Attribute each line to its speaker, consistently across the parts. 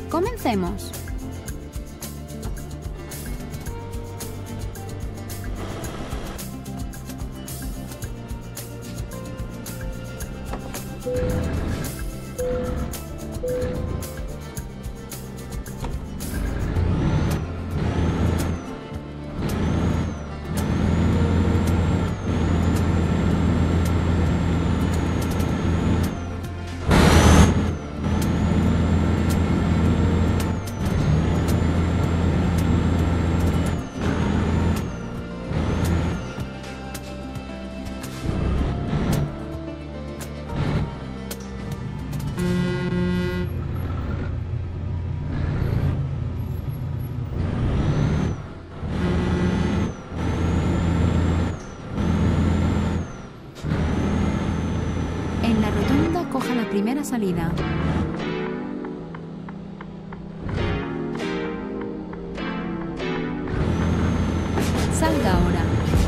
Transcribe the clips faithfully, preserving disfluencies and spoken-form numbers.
Speaker 1: Comencemos. En la rotonda, coja la primera salida. Salga ahora.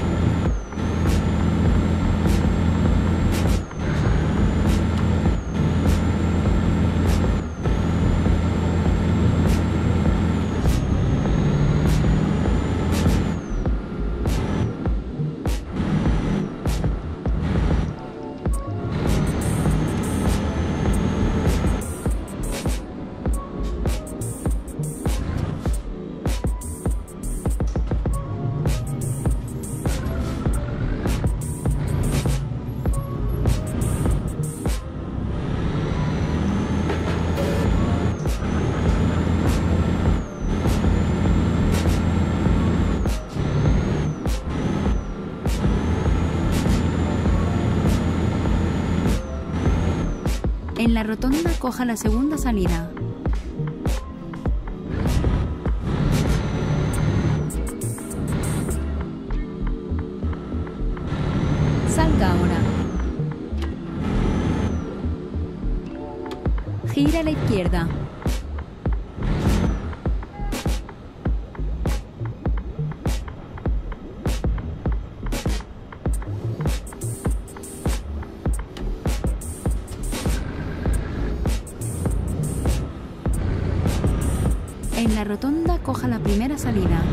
Speaker 1: En la rotonda, coja la segunda salida. Salga ahora. Gira a la izquierda. En la rotonda, coja la primera salida.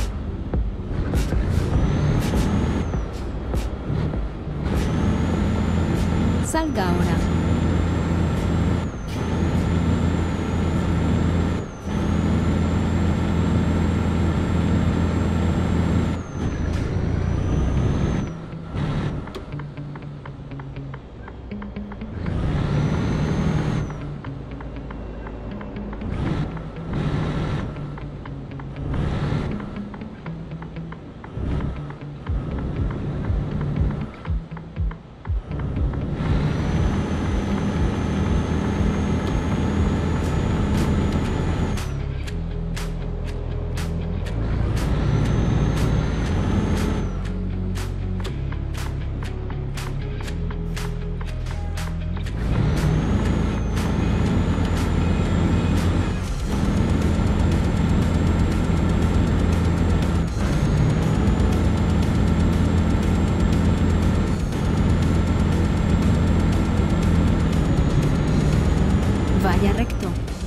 Speaker 1: Salga ahora. Vaya recto.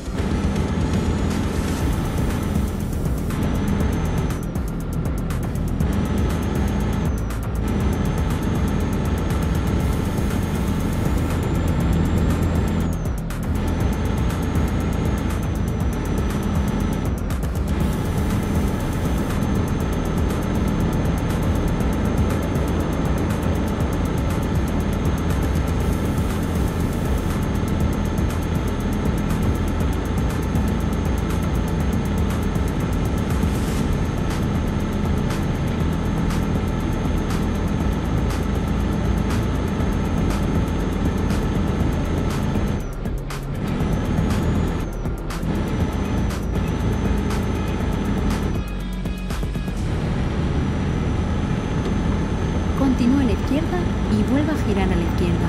Speaker 1: Continúe a la izquierda y vuelva a girar a la izquierda.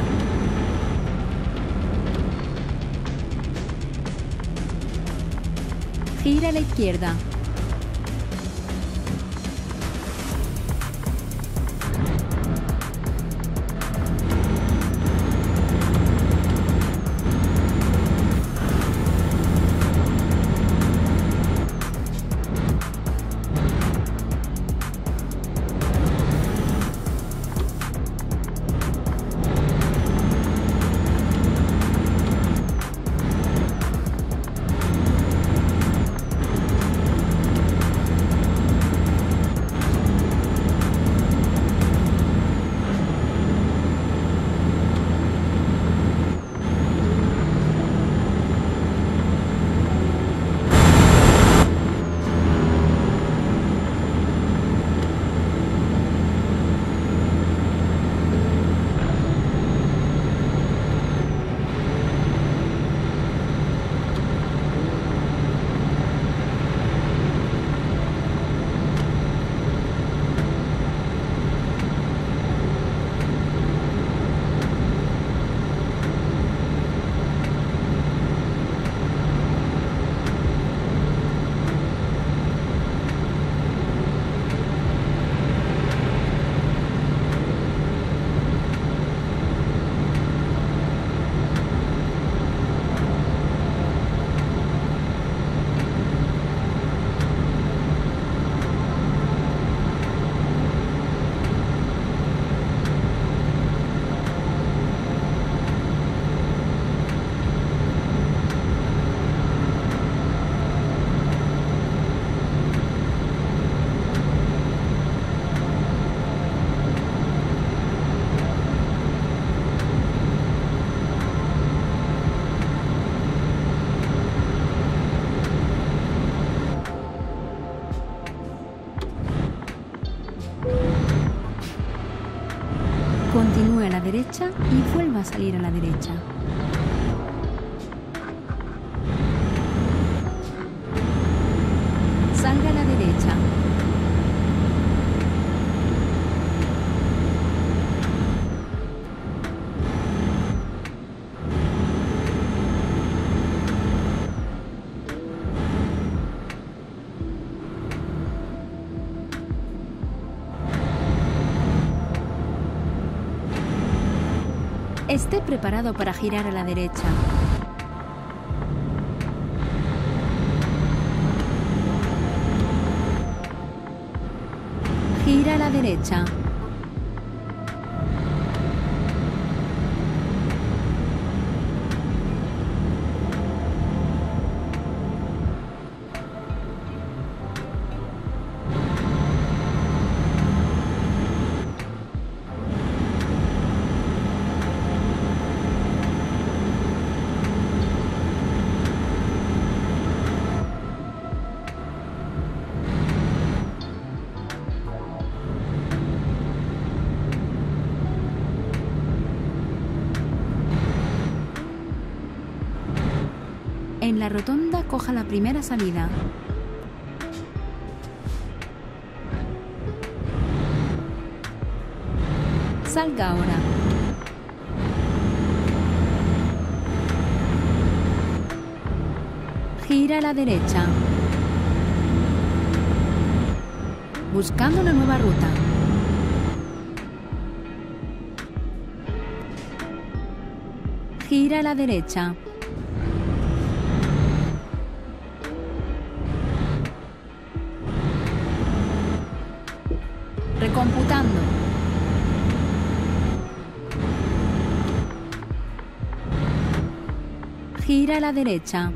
Speaker 1: Gira a la izquierda. Continúe a la derecha y vuelva a salir a la derecha. Salga a la derecha. Esté preparado para girar a la derecha. Gira a la derecha. En la rotonda, coja la primera salida. Salga ahora. Gira a la derecha. Buscando una nueva ruta. Gira a la derecha. Recomputando. Gira a la derecha.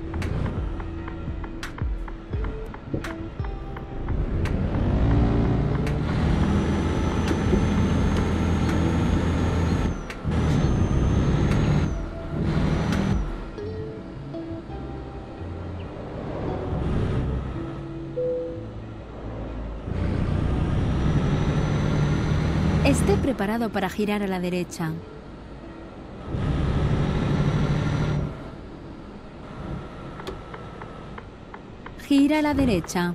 Speaker 1: Esté preparado para girar a la derecha. Gira a la derecha.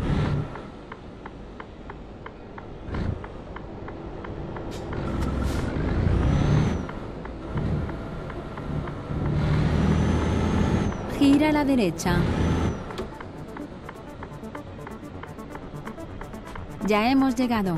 Speaker 1: Gira a la derecha. Ya hemos llegado.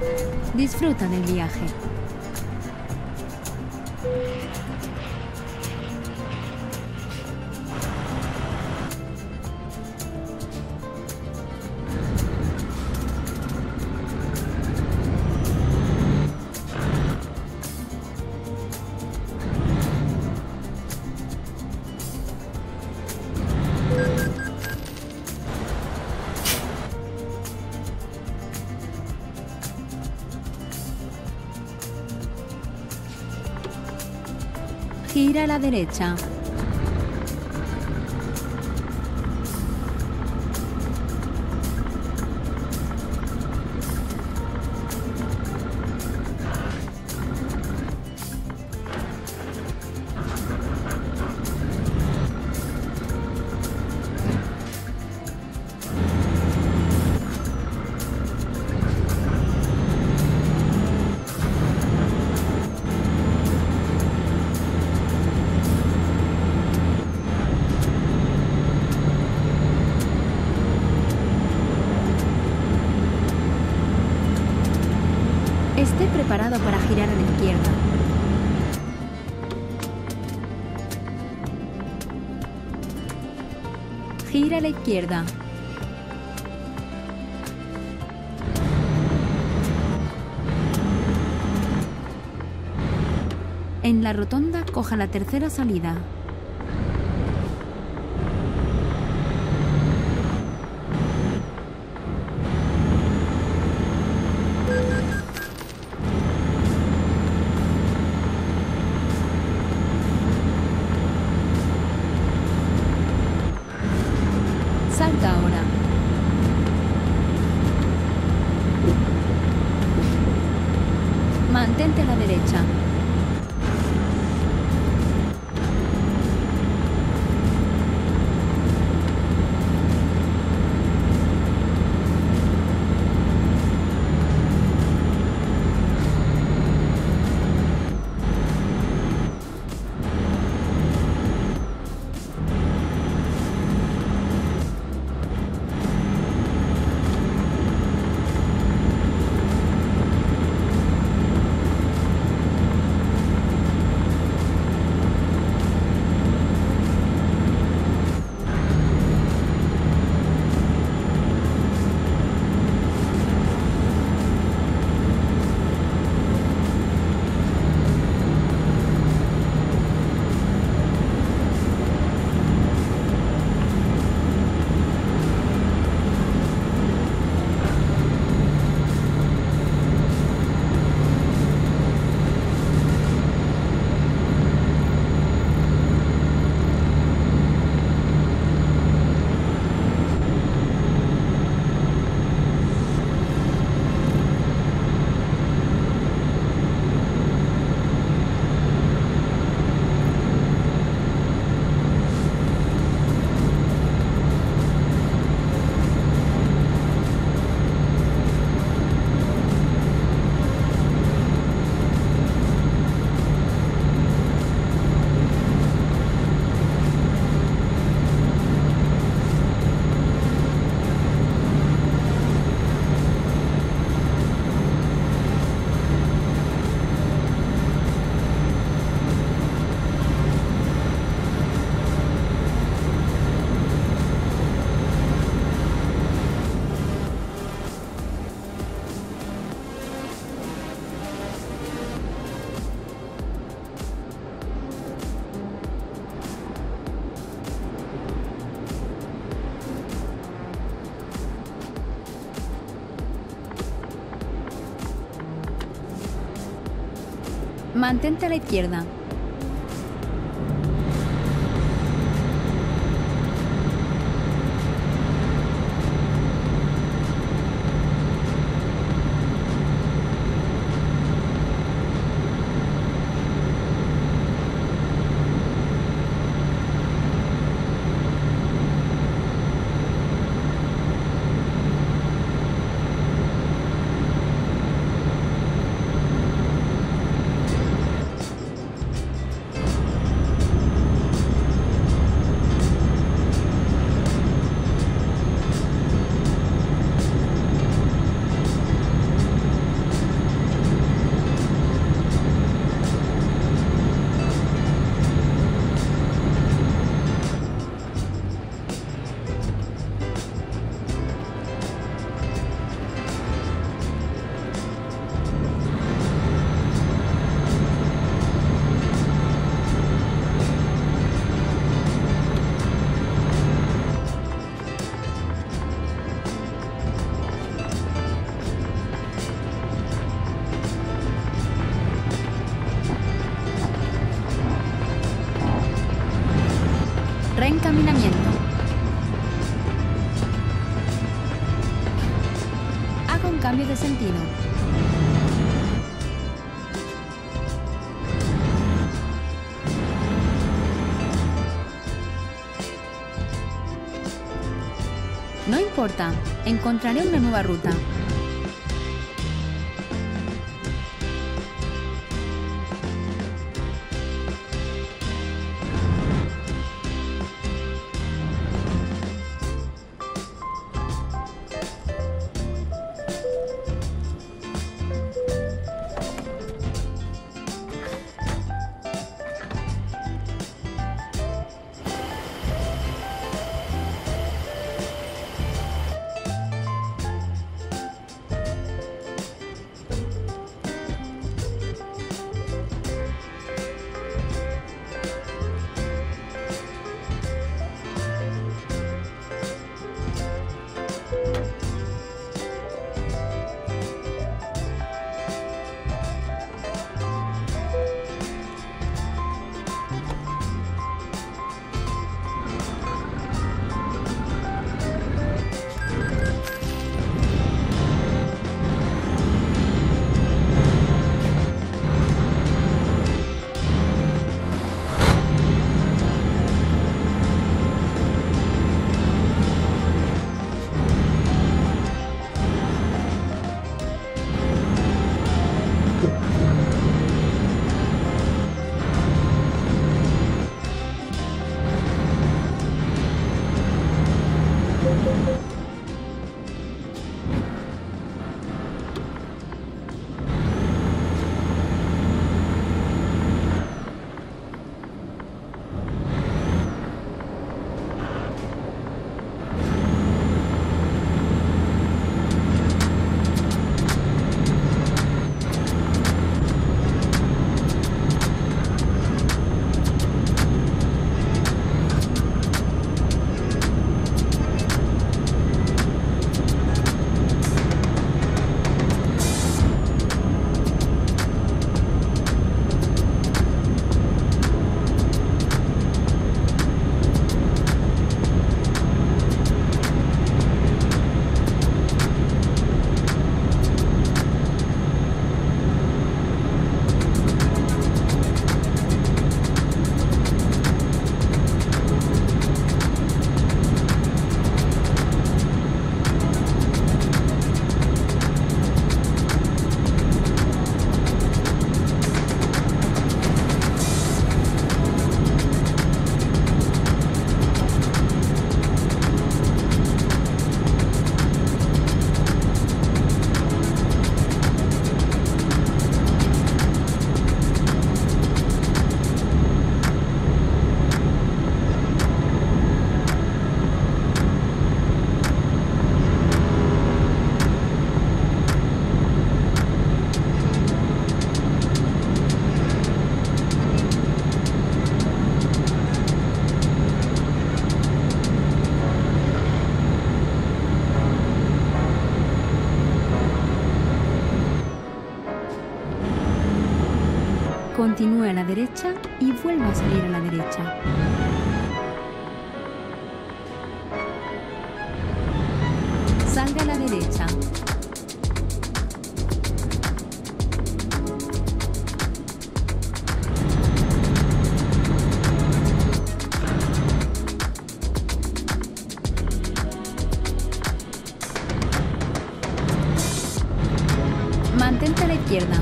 Speaker 1: Disfruta del viaje. Gira a la derecha. Esté preparado para girar a la izquierda. Gira a la izquierda. En la rotonda, coja la tercera salida. Salta ahora. Mantente a la derecha. Mantente a la izquierda. cambio de sentido. No importa, encontraré una nueva ruta. Continúe a la derecha y vuelva a salir a la derecha. Salga a la derecha. Mantente a la izquierda.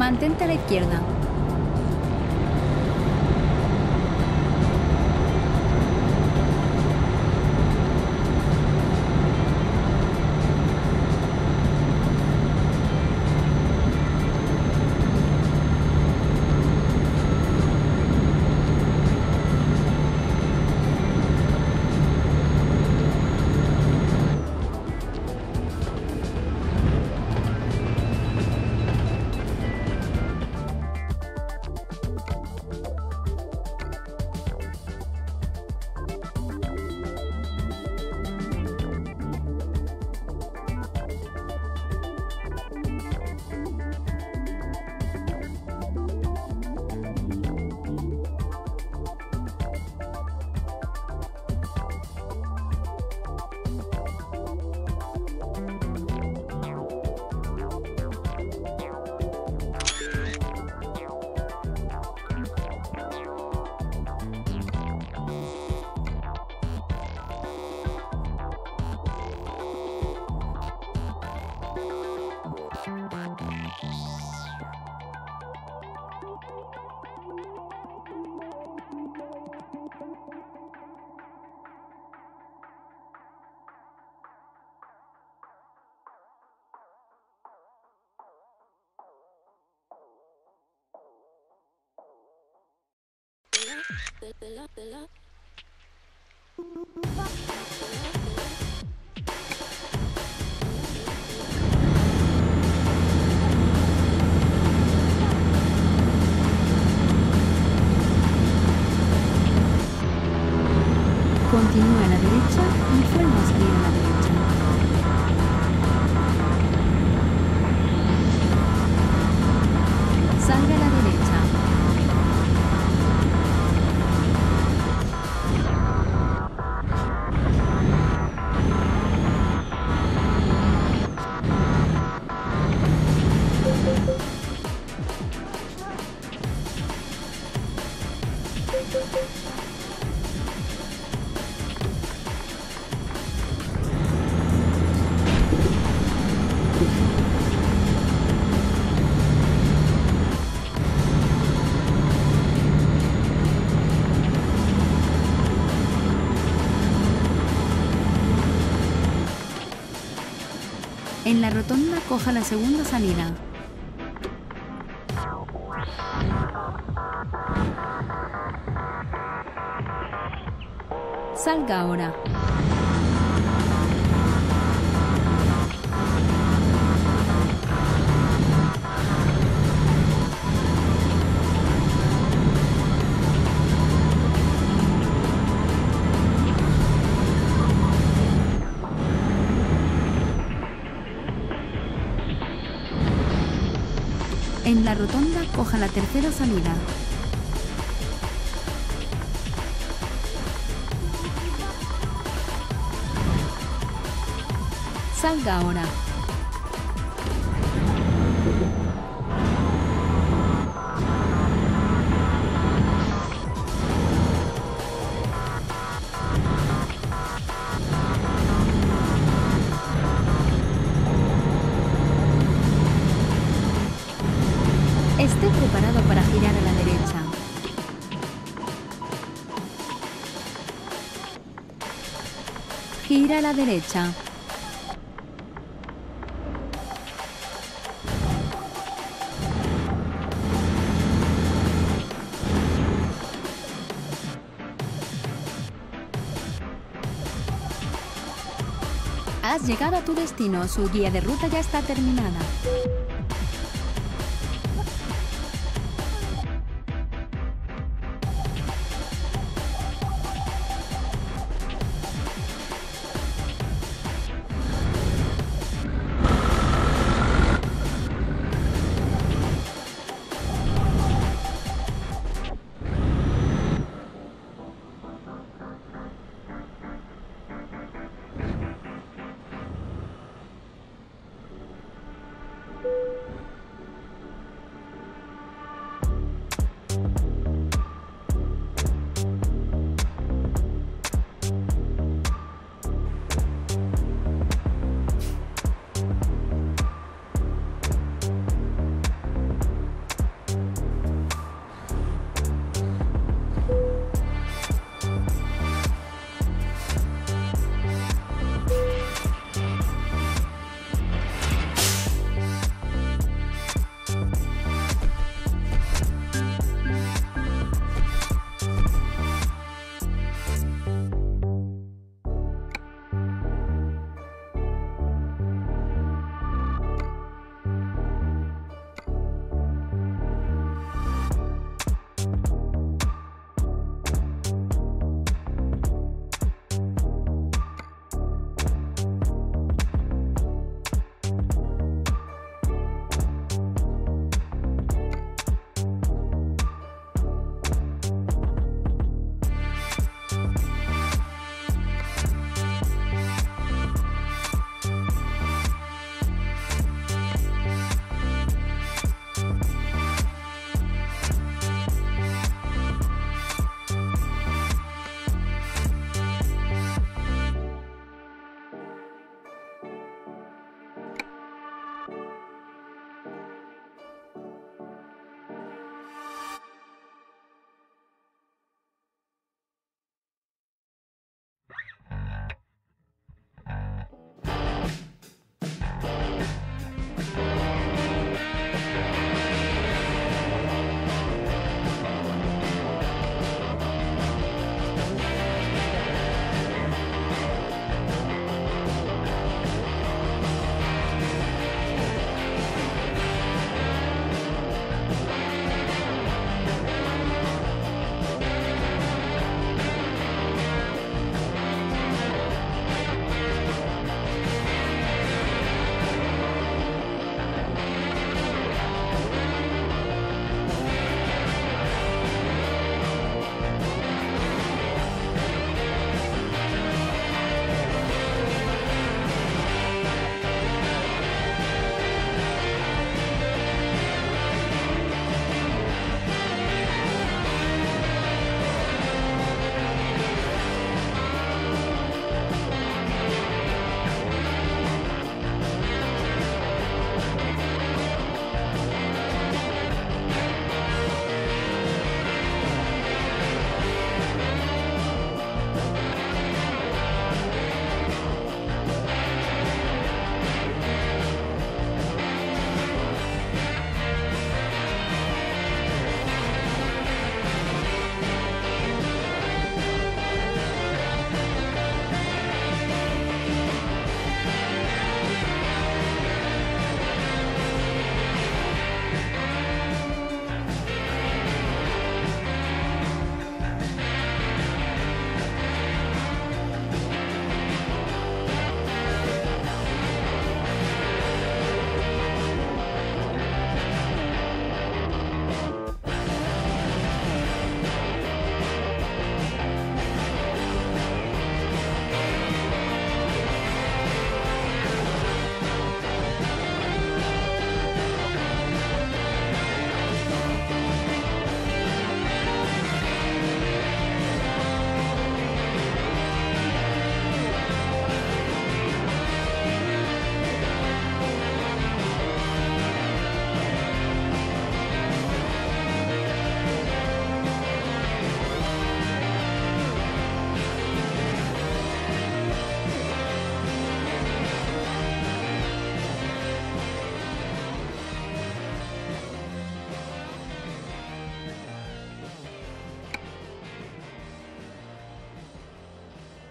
Speaker 1: Mantente a la izquierda. Continúa a la derecha y vuelva a salir a la derecha. Salga a la derecha. En la rotonda, coja la segunda salida. Salga ahora. En la rotonda, coja la tercera salida. Salga ahora. Esté preparado para girar a la derecha. Gira a la derecha. Has llegado a tu destino. Su guía de ruta ya está terminada.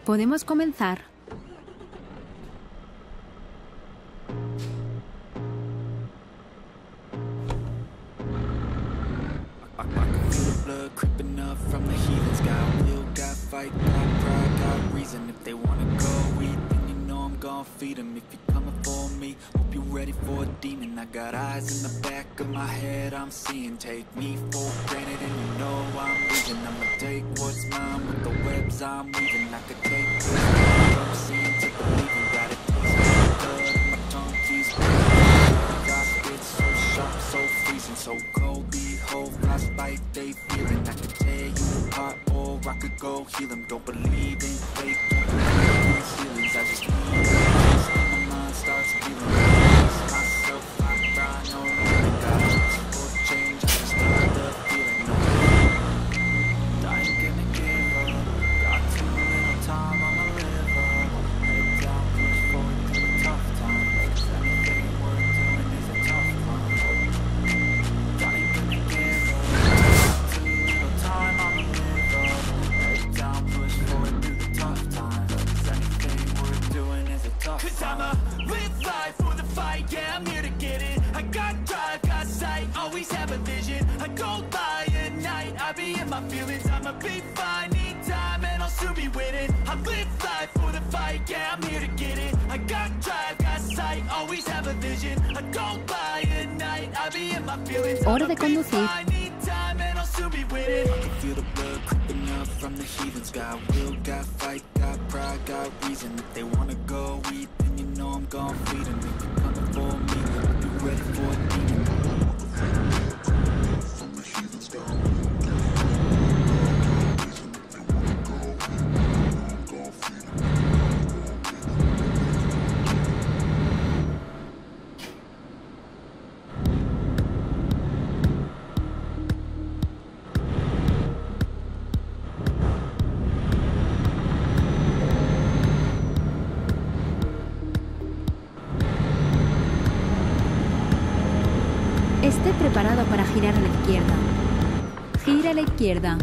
Speaker 1: Podemos comenzar.
Speaker 2: Feed them if you're coming for me. Hope you're ready for a demon. I got eyes in the back of my head, I'm seeing. Take me for granted and you know I'm leaving. I'ma take what's mine with the webs I'm weaving. I could take this I'm seeing to believing. Got it taste my blood and my tongue keeps bleeding. I get so sharp, so freezing, so cold. Behold, frostbite they feeling. I could tear you apart or I could go heal them. Don't believe in fake, don't believe in these feelings. I just need my mind starts feeling myself, I cry, no really got for change, I just need the feeling. I ain't gonna give up, got too little time, I'ma live up. Head down, push forward through the tough times, 'cause anything worth doing is a tough climb. I ain't gonna give up, got too little time, I'ma live up. Head down, push forward through the tough times, 'cause anything worth doing is a tough climb. Cause I'ma live life for the fight, yeah, I'm here to get it. I got drive, got sight, always have a vision. I don't lie at night, I be in my feelings. I'ma be fine, need time, and I'll soon be winning. I live life for the fight, yeah, I'm here to get it. I got drive, got sight, always have a vision. I don't lie at night, I be in my feelings.
Speaker 1: Hora de conducir.
Speaker 2: I need time, and I'll soon be winning. I can feel the blood creeping up from the heathens. Got will, got fight, got pride, got reason. If they wanna go eat, then you know I'm gon' feed them. If you're coming for me, I'll be ready for a demon. From the heathens down.
Speaker 1: Esté preparado para girar a la izquierda. Gira a la izquierda.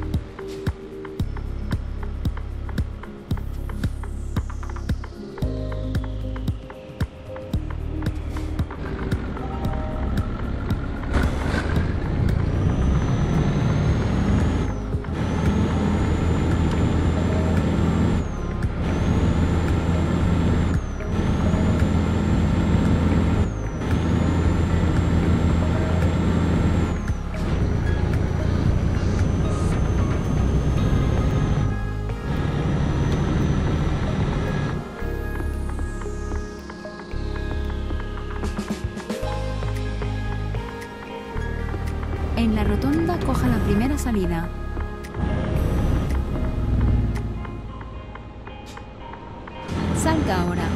Speaker 1: En la rotonda coja la primera salida. Salga ahora.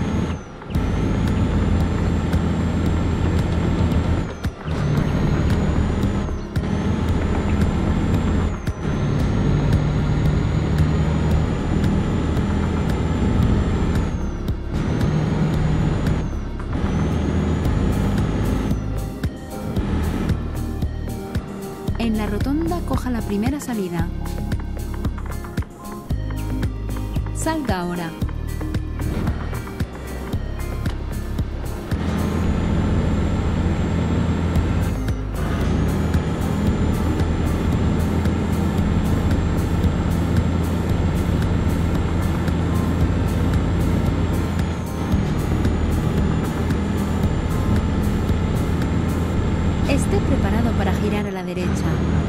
Speaker 1: En la rotonda coja la primera salida. Salga ahora. Esté preparado para girar a la derecha.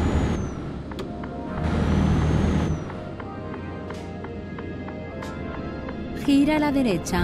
Speaker 1: Gira a la derecha.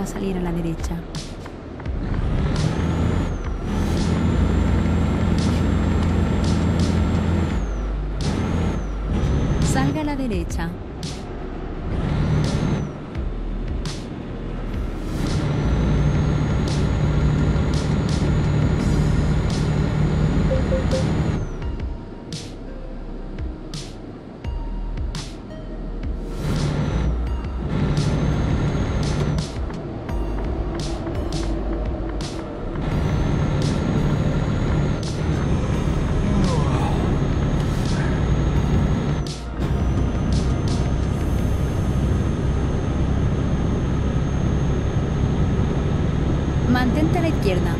Speaker 1: a salir a la derecha. Salga a la derecha. Mantente a la izquierda.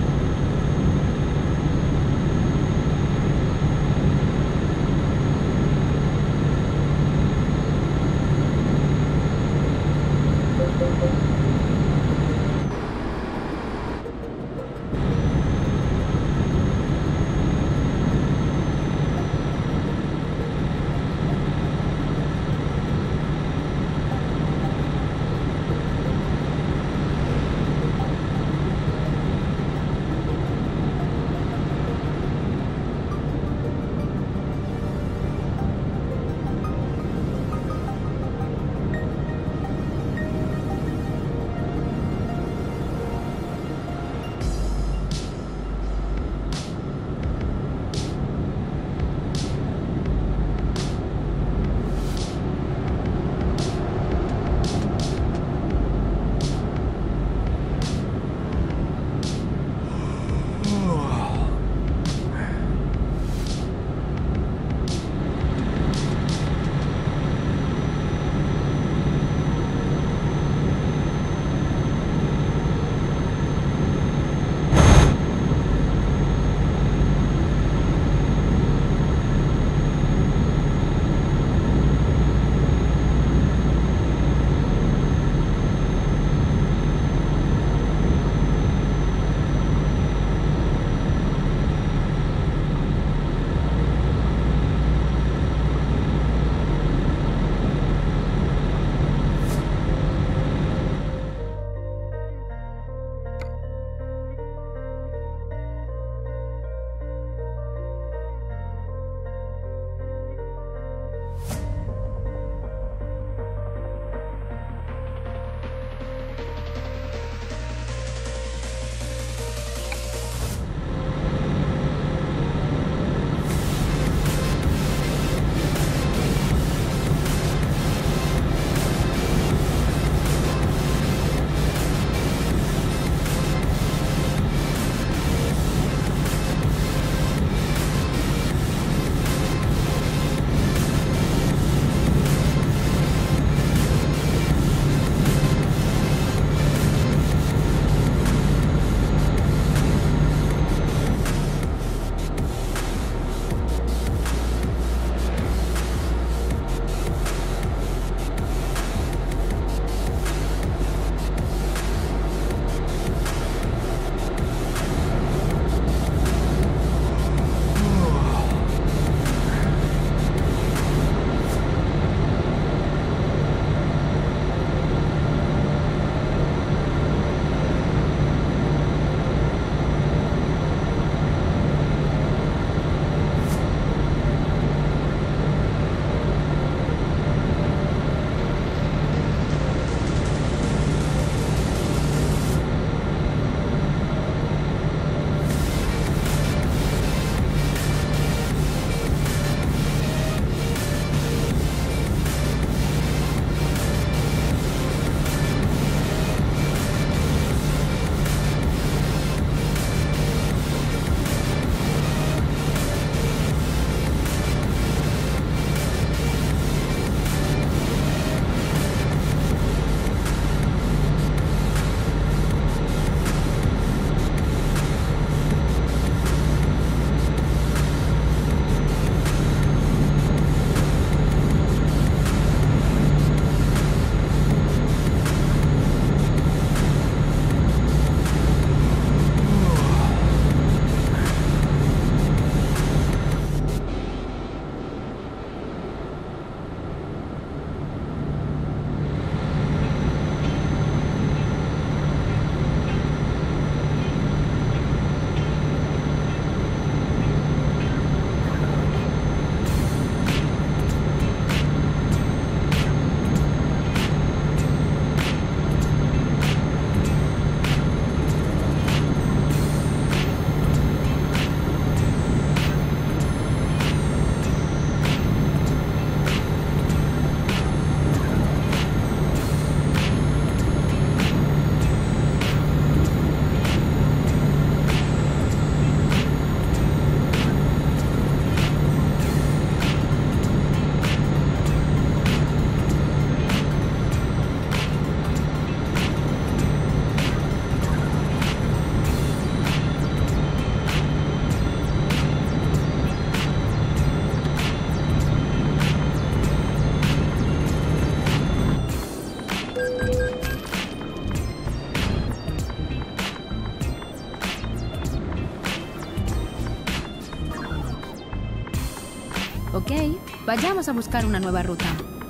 Speaker 1: Ok, vayamos a buscar una nueva ruta.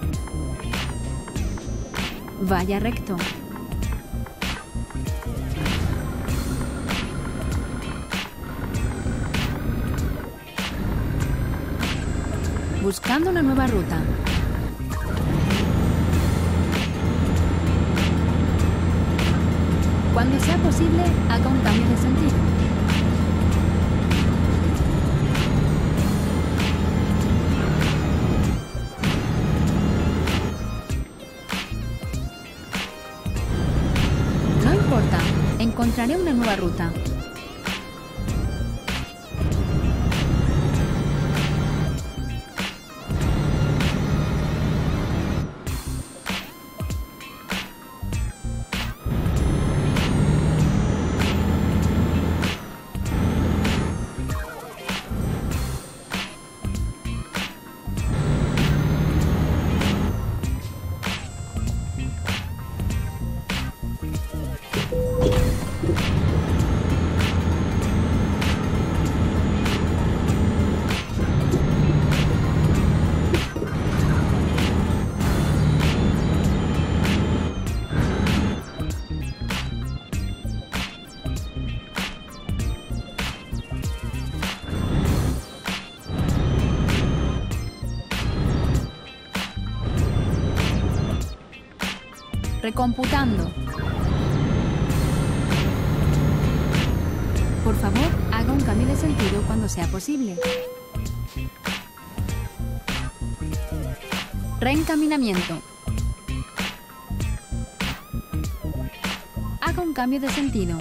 Speaker 1: Vaya recto. Buscando una nueva ruta. Cuando sea posible, haga un cambio de sentido. No importa, encontraré una nueva ruta. Recomputando. Por favor, haga un cambio de sentido cuando sea posible. Reencaminamiento. Haga un cambio de sentido.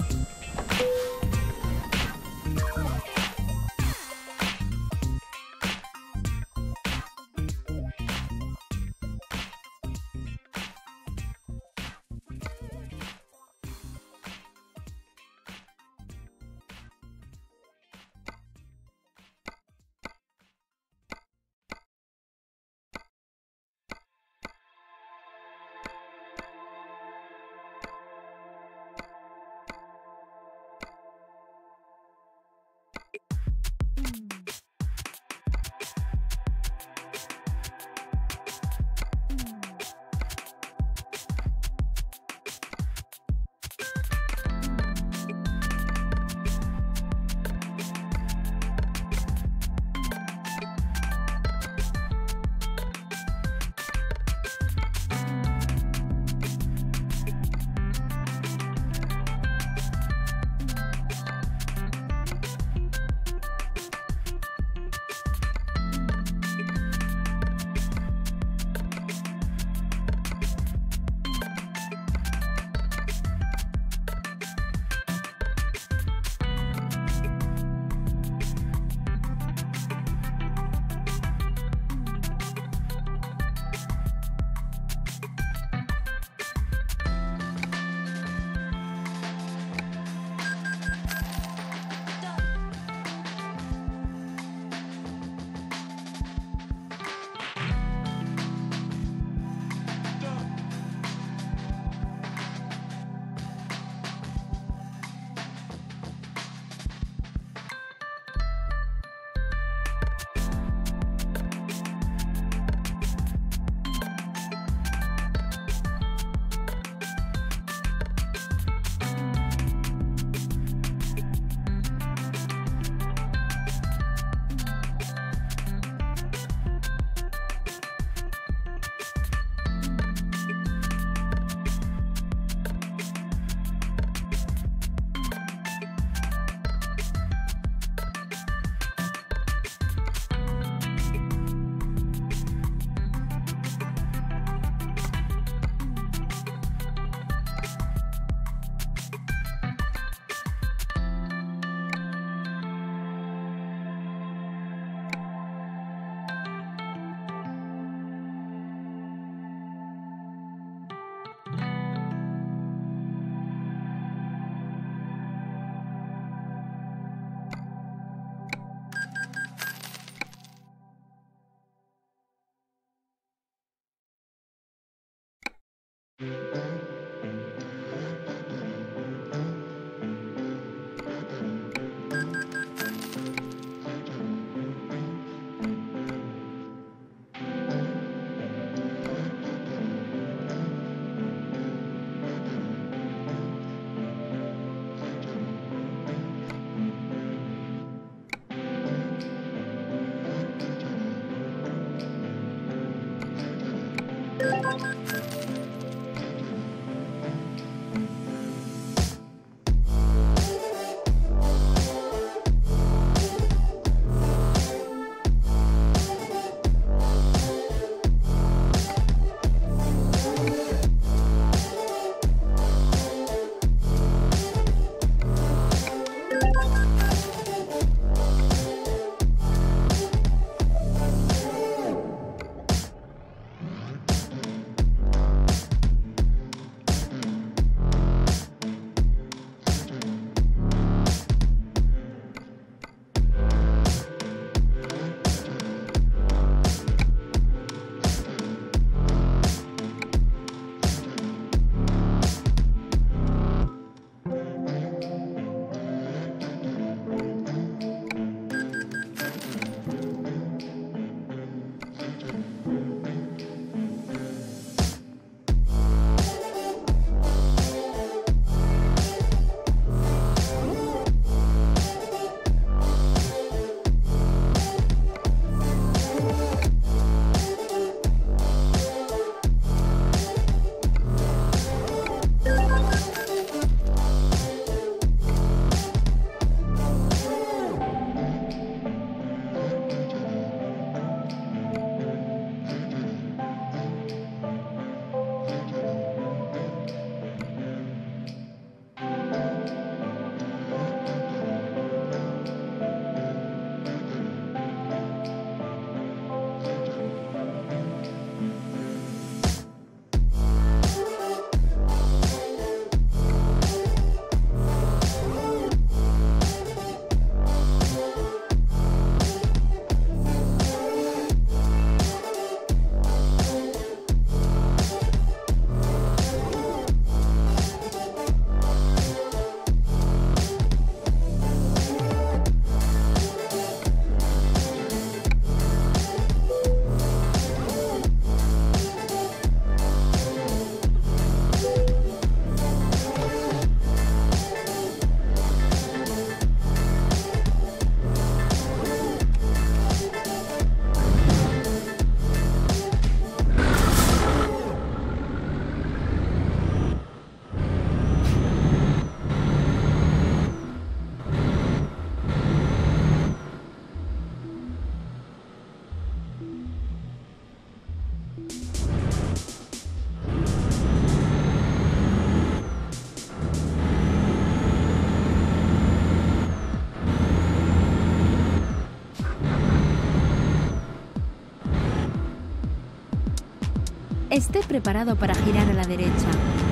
Speaker 1: Esté preparado para girar a la derecha.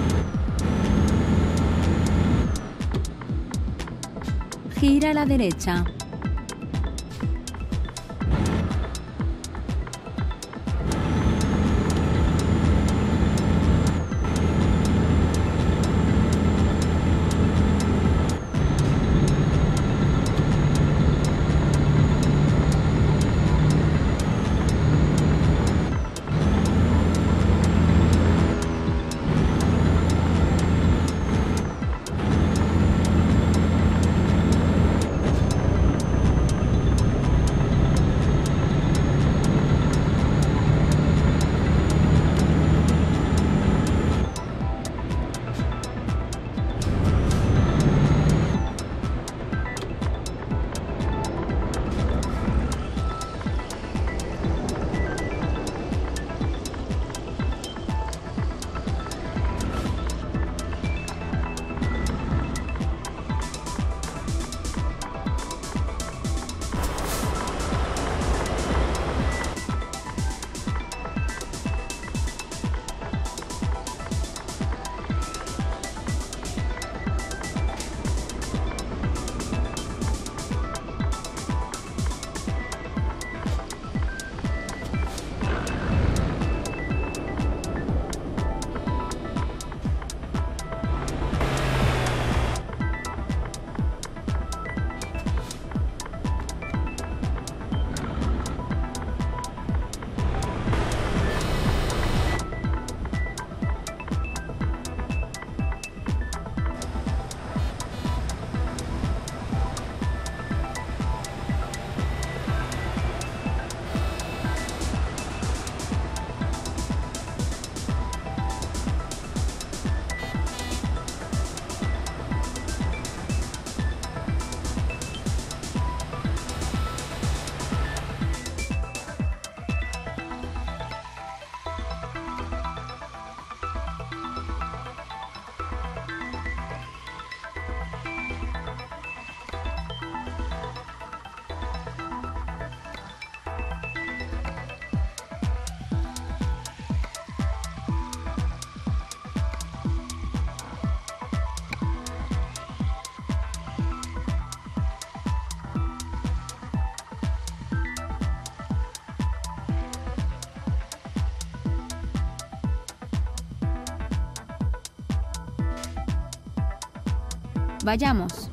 Speaker 1: Gira a la derecha. Vayamos.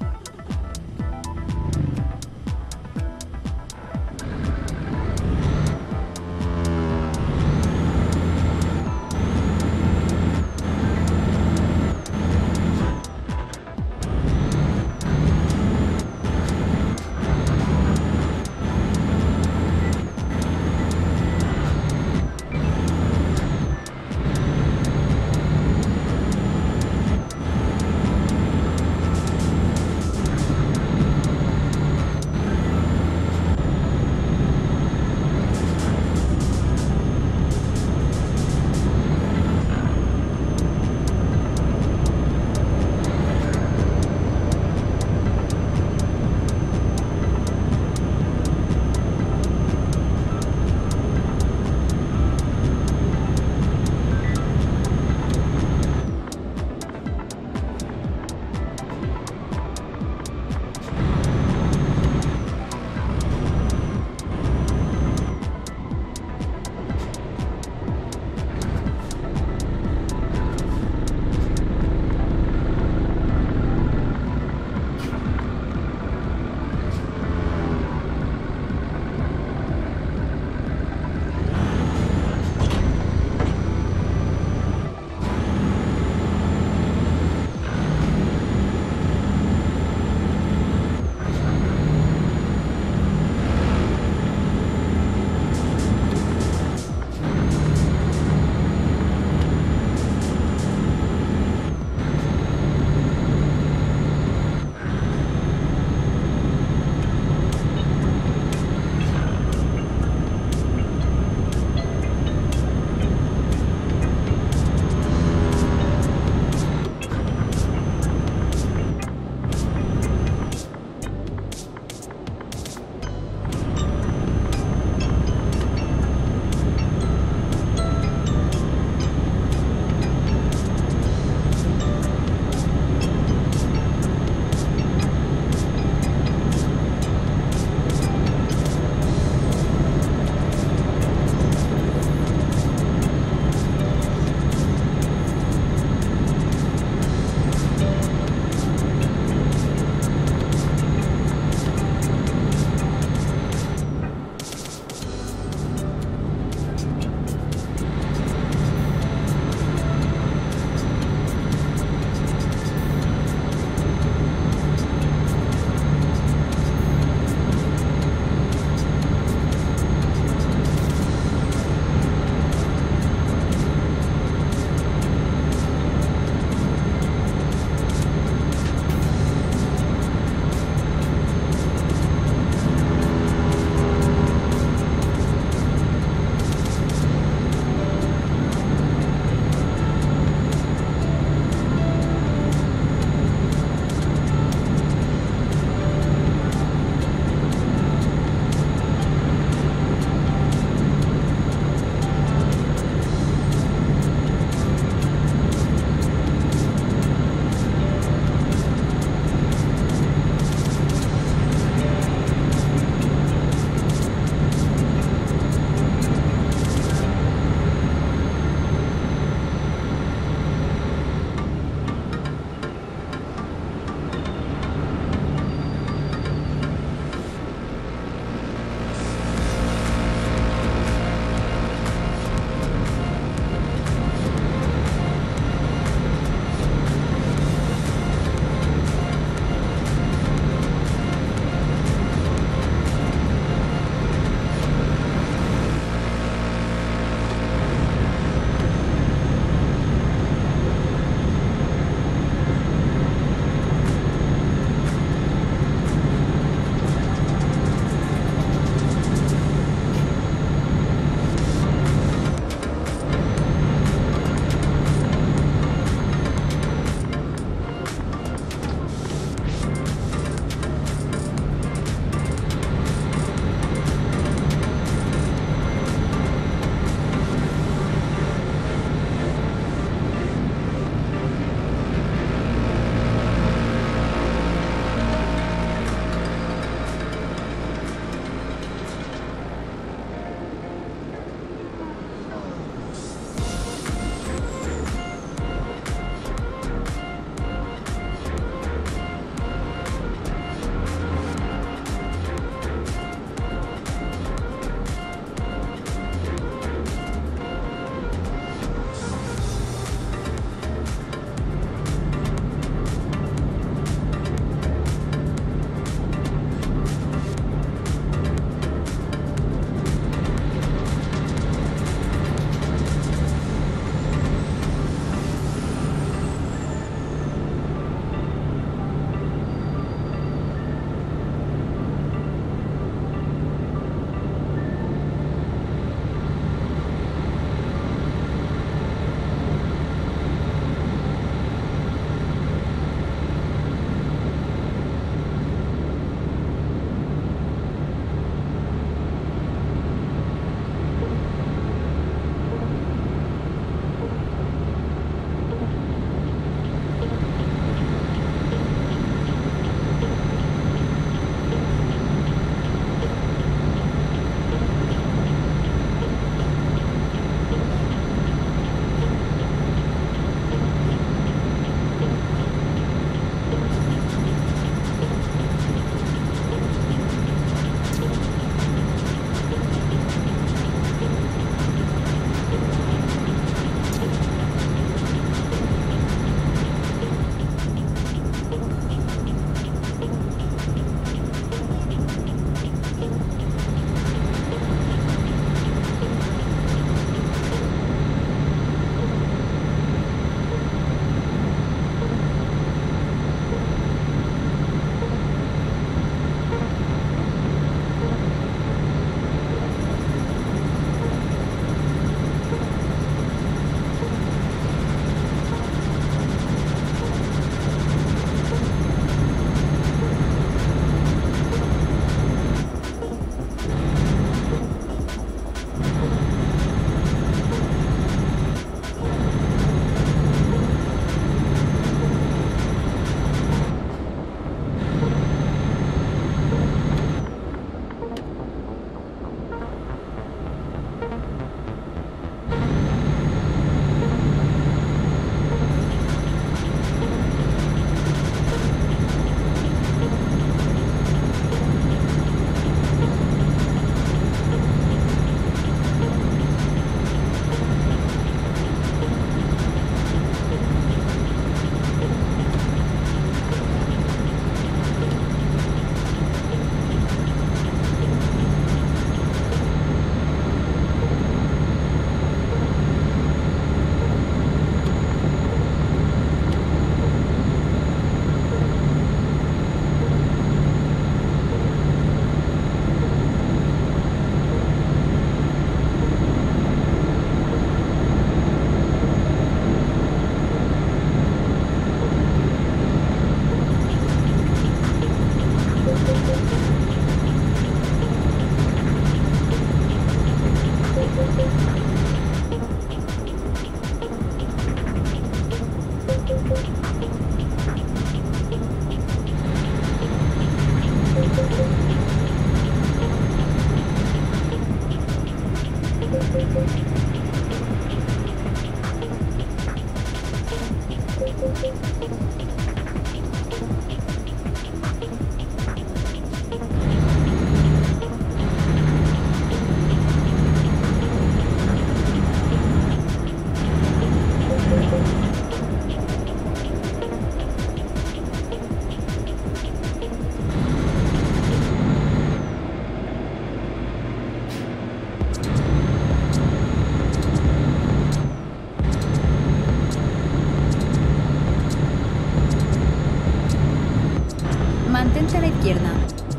Speaker 1: Mantente a la izquierda.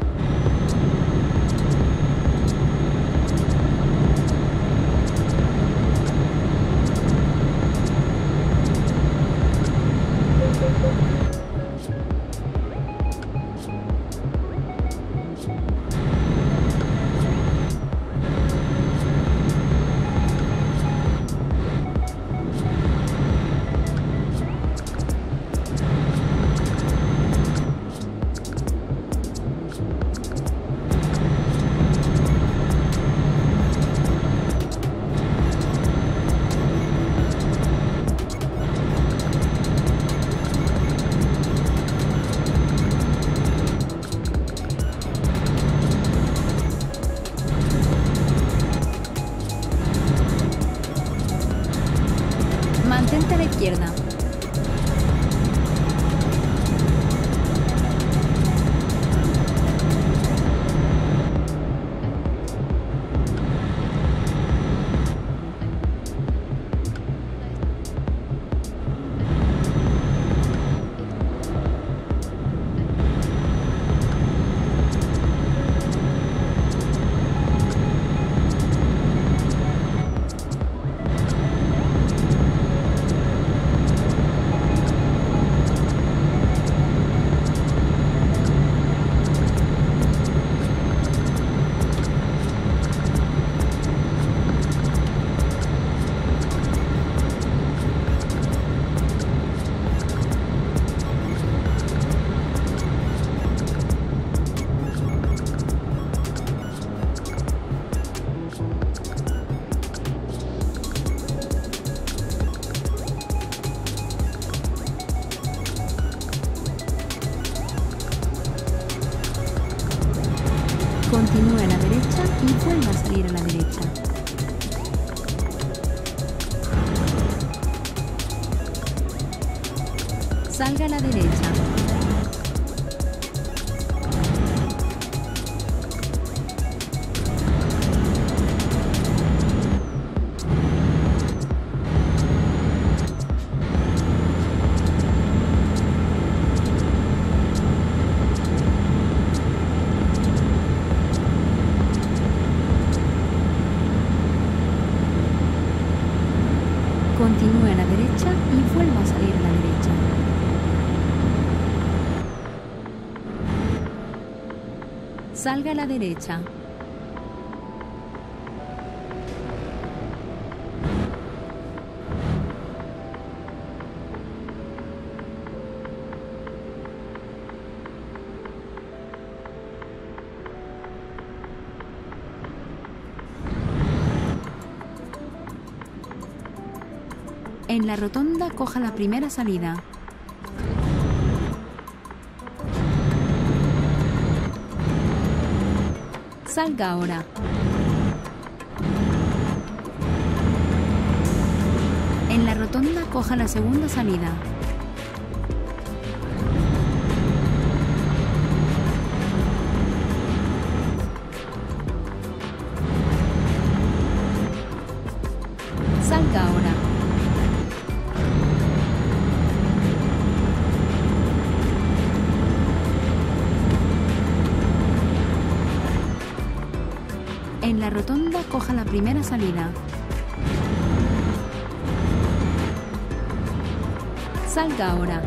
Speaker 1: Mantente a la izquierda. Continúe a la derecha y vuelva a salir a la derecha. Salga a la derecha. Continúe a la derecha y vuelva a salir a la derecha. Salga a la derecha. En la rotonda, coja la primera salida. Salga ahora. En la rotonda, coja la segunda salida. Salga ahora. En la rotonda, coja la primera salida. Salga ahora.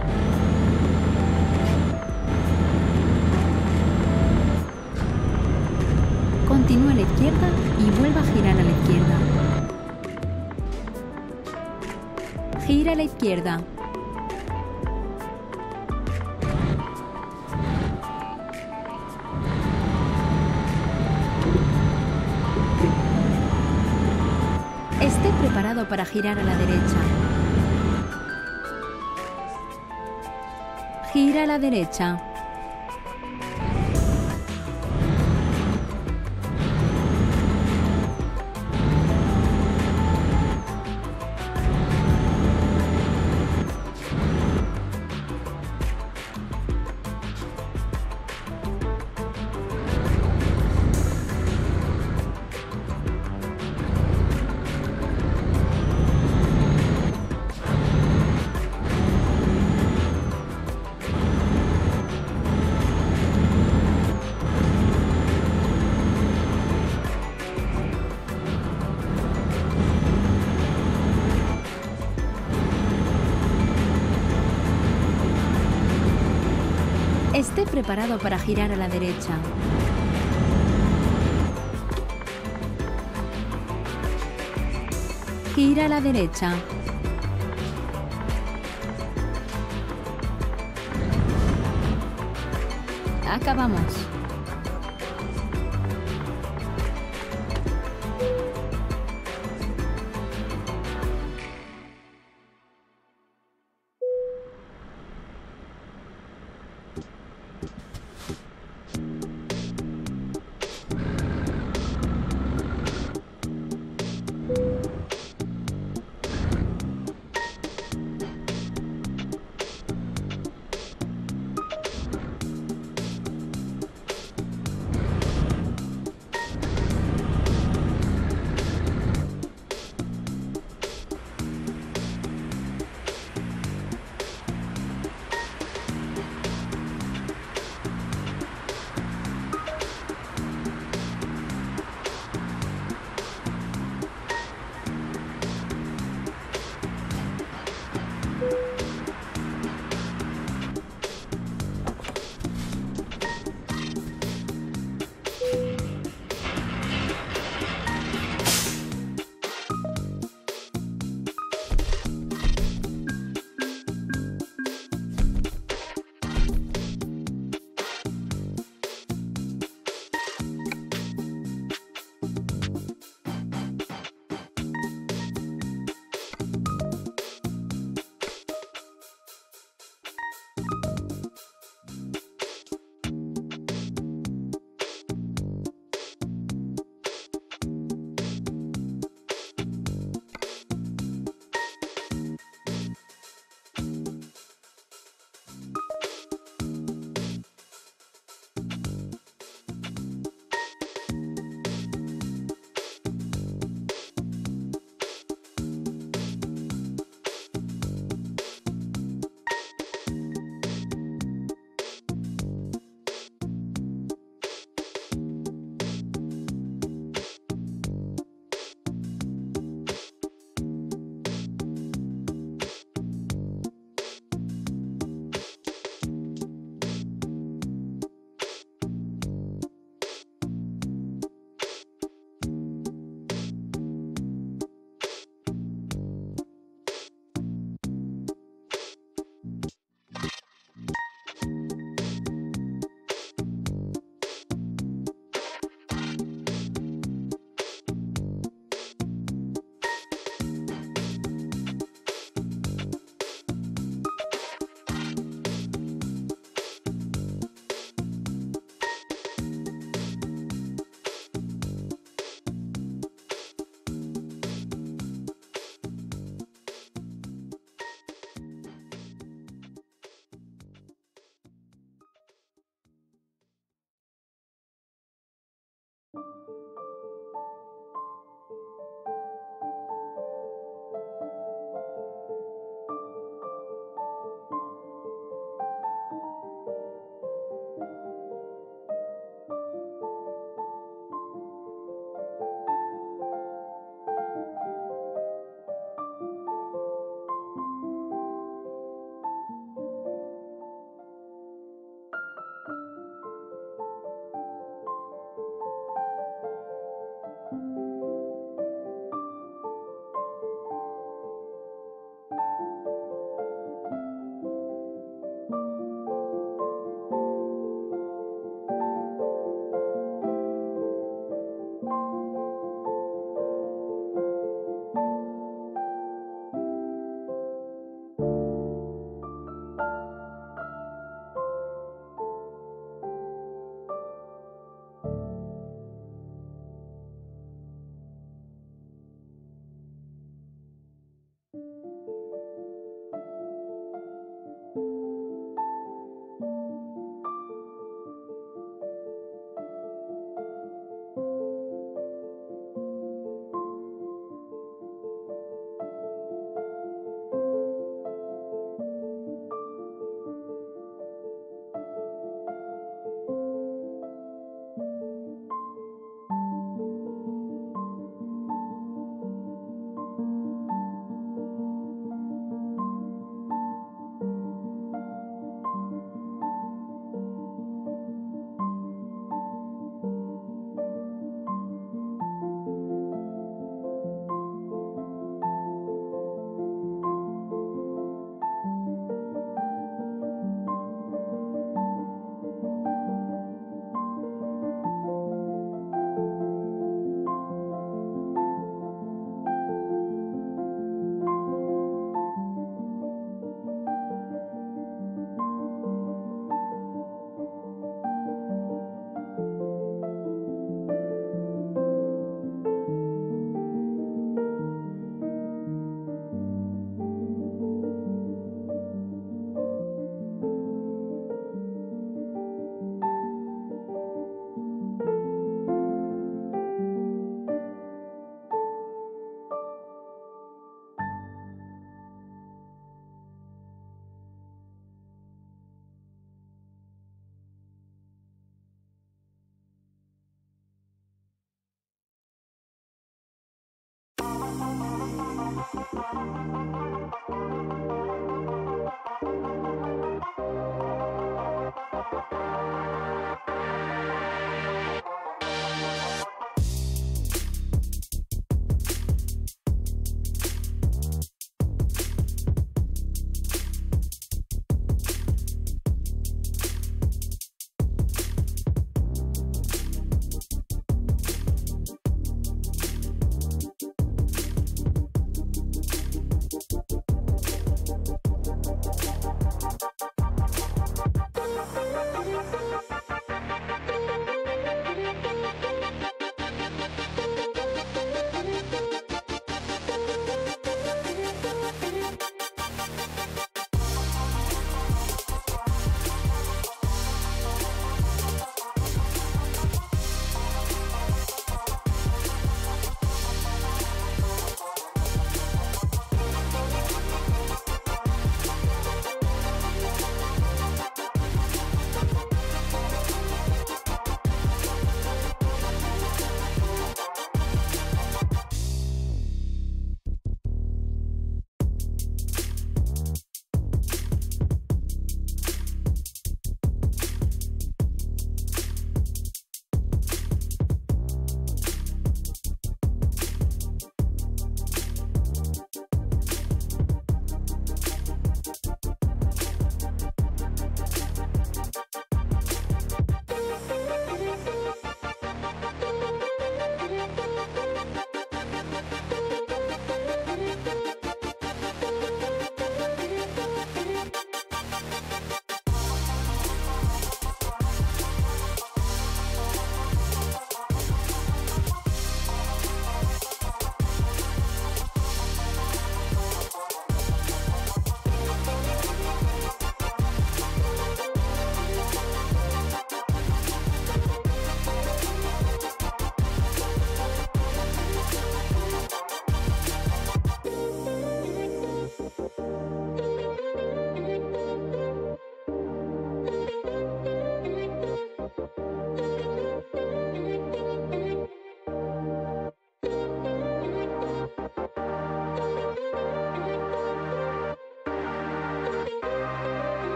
Speaker 1: Continúe a la izquierda y vuelva a girar a la izquierda. Gira a la izquierda. Esté preparado para girar a la derecha. Gira a la derecha. Esté preparado para girar a la derecha. Gira a la derecha. Acabamos.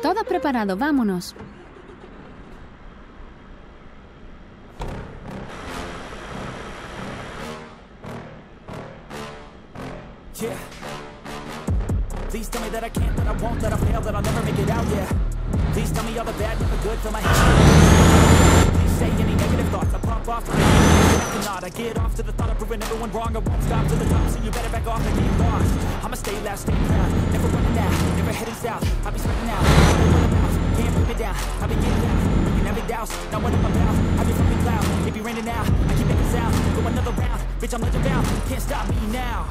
Speaker 1: Todo preparado, vámonos.
Speaker 3: Yeah. Please tell me that I can't, that I won't, that I fail, that I'll never make it out, yeah. Please tell me all the bad, never good, fill my head. Please say any negative thoughts, I pop off the I cannot, I get off to the thought of proving everyone wrong. I won't stop to the top, so you better back off and get lost. I'ma stay loud, stay proud, never running out, never heading south. I'll be spreading out, can't put me down, I'll be getting out, looking every douse, not what I'm about. I'll be fucking cloud, it be raining now, I keep making sound, go another round, bitch I'm legend bound, can't stop me now.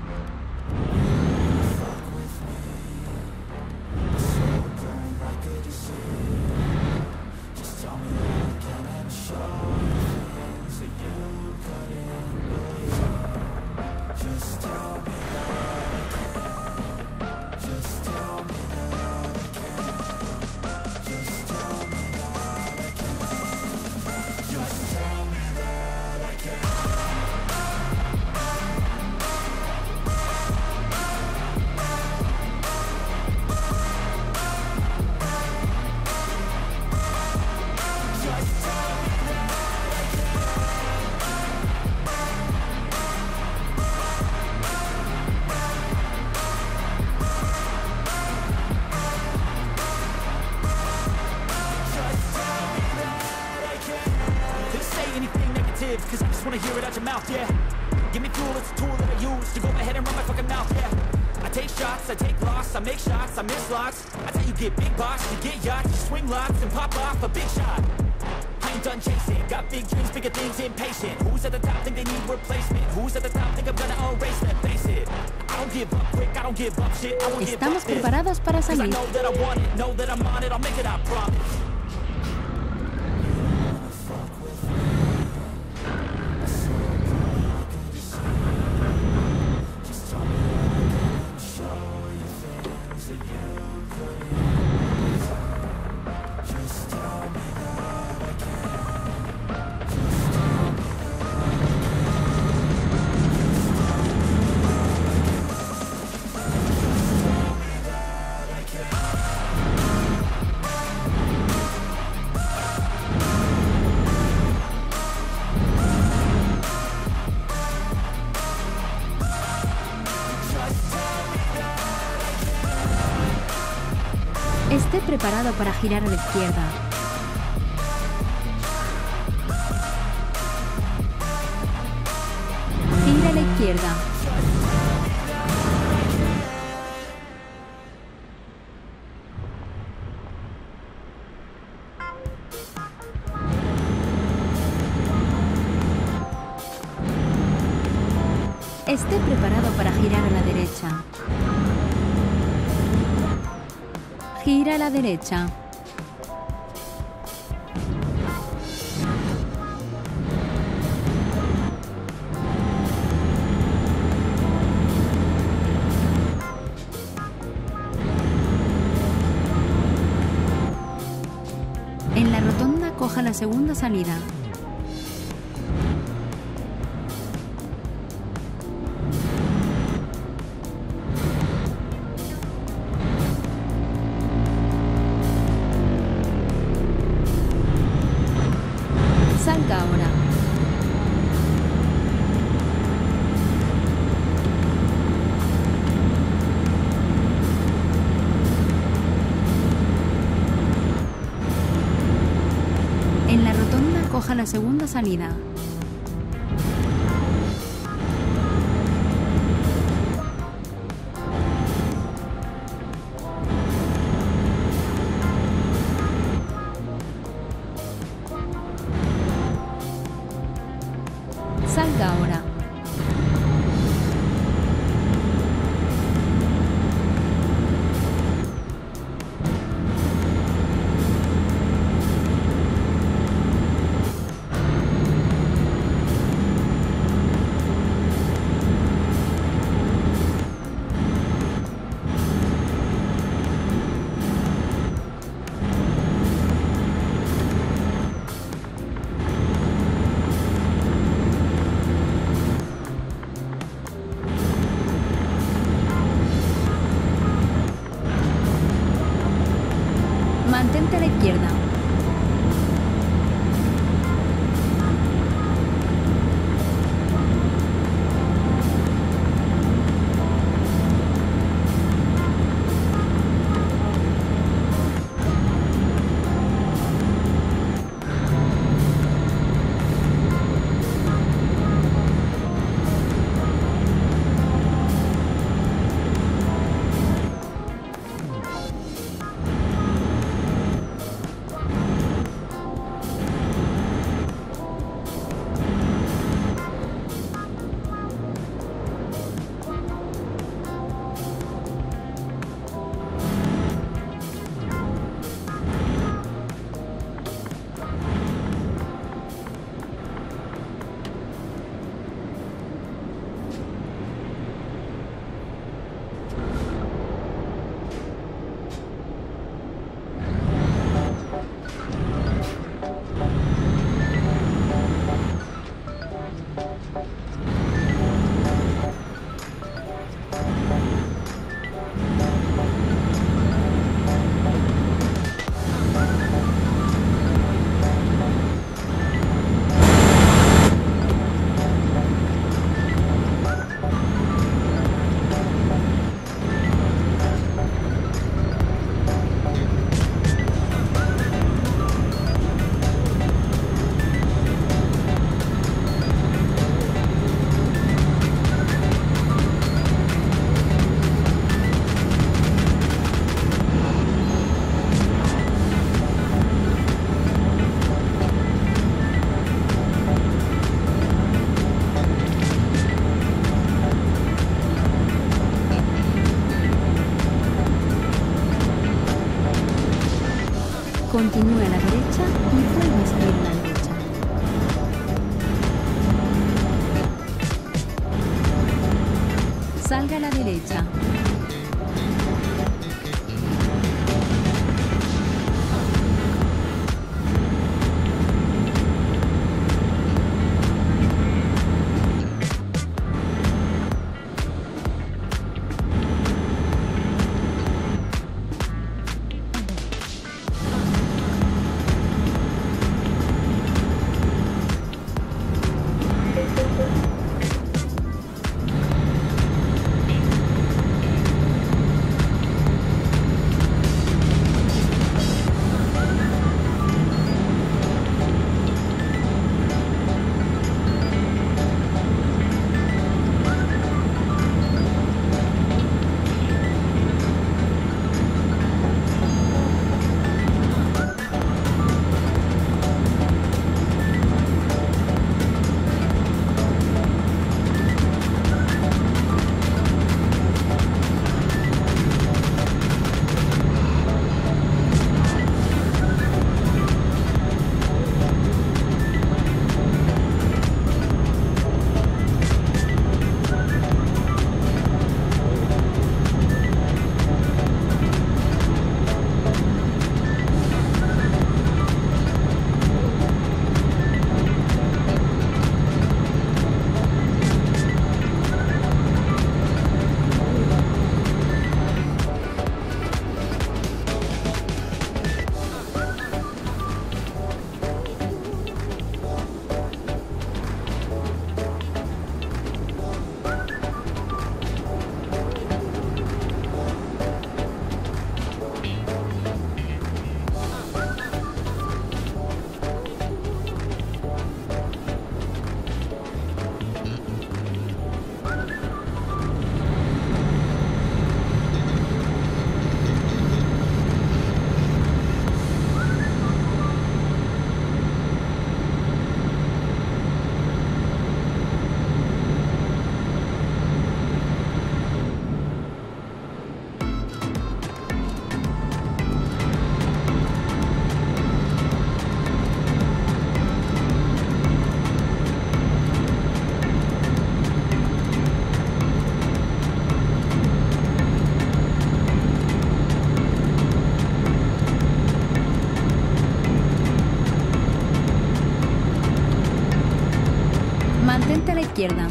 Speaker 3: Cause I just wanna hear it out your mouth, yeah. Give me fuel, it's a tool that I use to go ahead and run my fucking mouth, yeah. I take shots, I take loss, I make shots, I miss lots. That's how you get big box, you get yachts, you swing lots and pop off a big shot. I ain't done chasing, got big dreams, bigger things, impatient. Who's at the top think they need replacement? Who's at the top think I'm gonna erase them? Face it, I don't give up quick, I don't give up shit, I won't give up
Speaker 1: Estamos
Speaker 3: this.
Speaker 1: preparados para
Speaker 3: Cause I
Speaker 1: salir.
Speaker 3: know that I want it, know that I'm on it, I'll make it, I promise.
Speaker 1: Esté preparado para girar a la izquierda. Gira a la izquierda. Esté preparado para girar a la derecha. Gira a la derecha. En la rotonda coja la segunda salida. Salga ahora. En la rotonda coja la segunda salida. Salga ahora. Mantente a la izquierda. Continúe a la derecha y vuelve a salir a la derecha. Salga a la derecha. Mantente a la izquierda.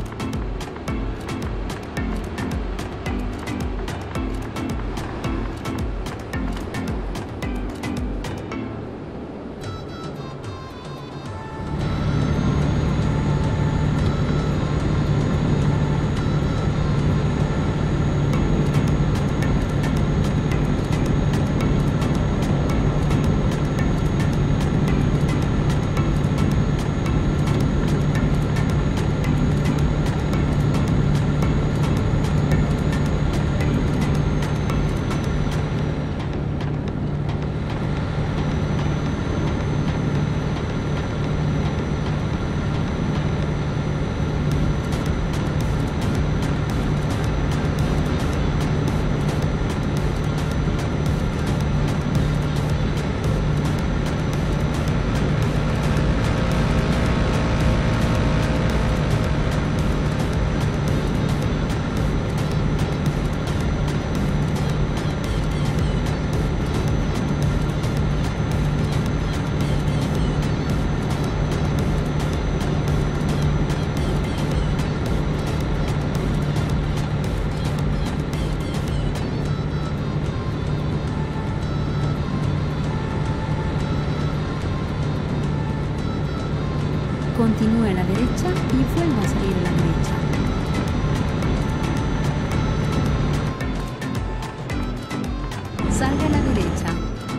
Speaker 1: Continúe a la derecha y vuelva a salir a la derecha. Salga a la derecha.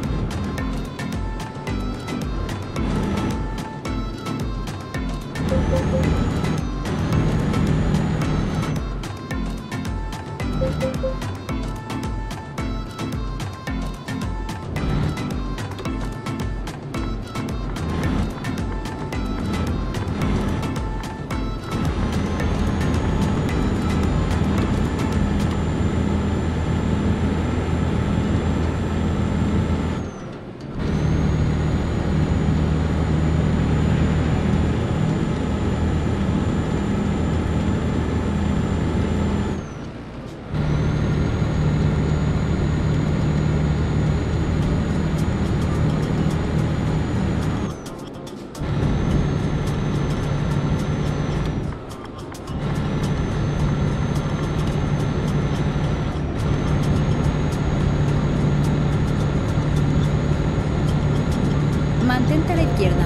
Speaker 1: Mantente a la izquierda.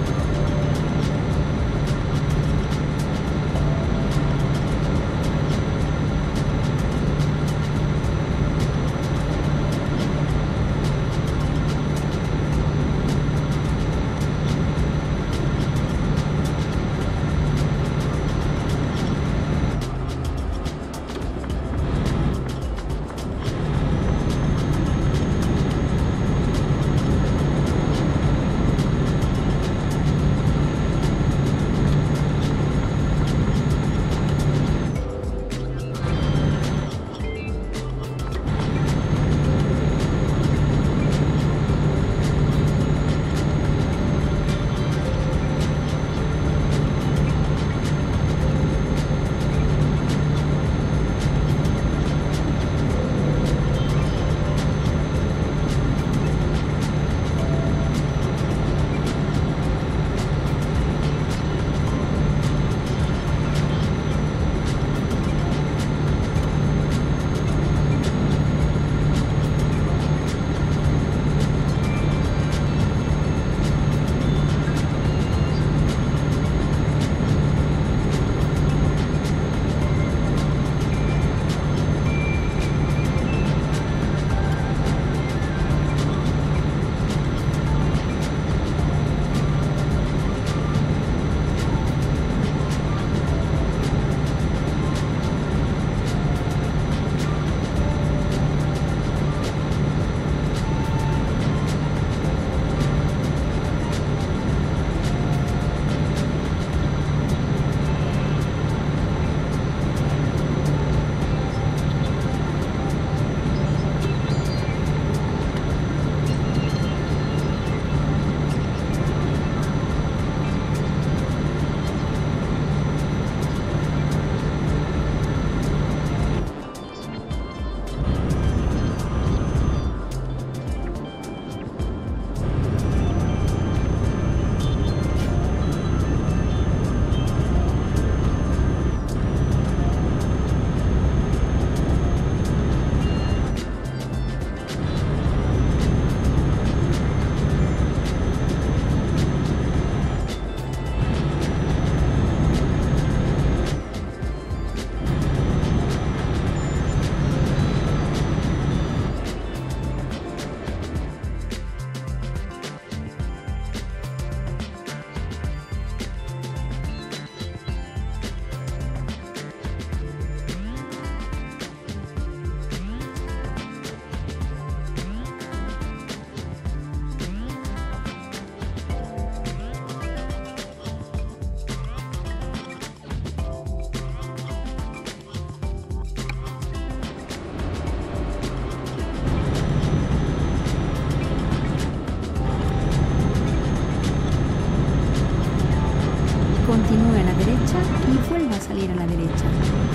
Speaker 1: Continúe a la derecha y vuelva a salir a la derecha.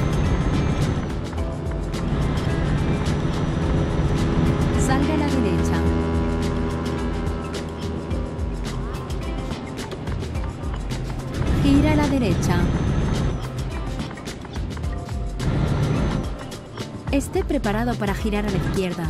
Speaker 1: Salga a la derecha. Gira a la derecha. Esté preparado para girar a la izquierda.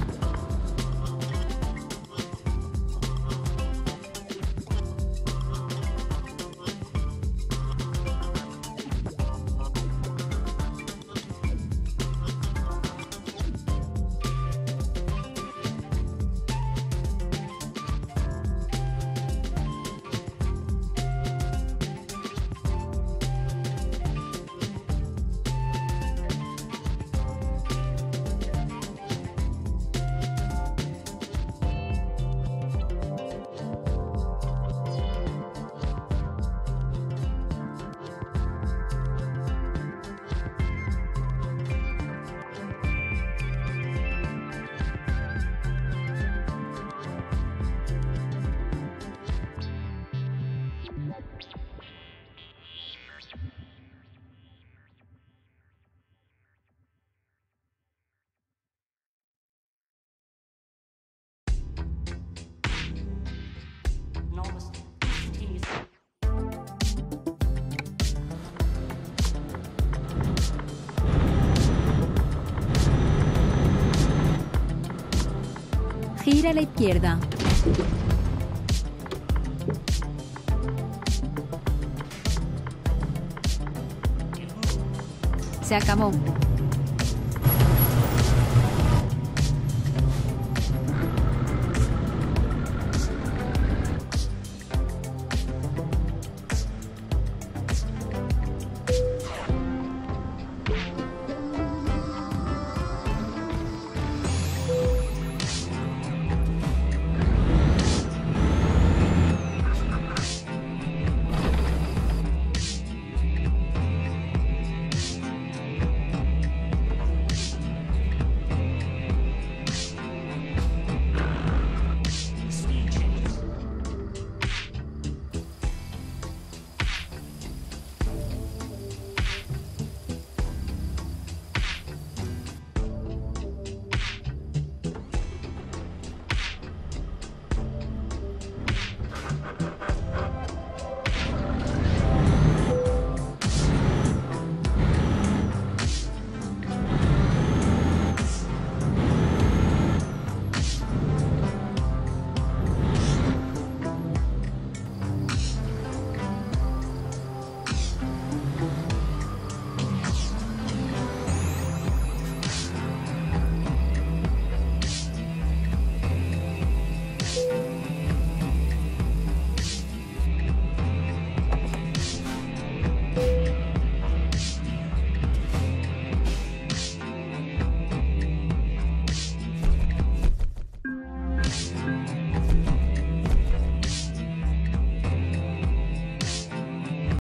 Speaker 1: Gira a la izquierda. Se acabó.